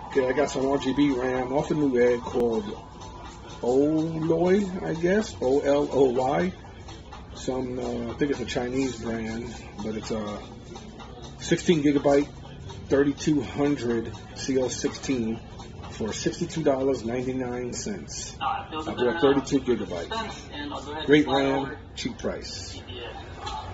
Okay, I got some RGB RAM off a new egg called OLOy, I guess, OLOy. I think it's a Chinese brand, but it's a 16 gigabyte 3200 CO16 for $62.99. I'll do a 32 gigabyte. Great RAM, cheap price.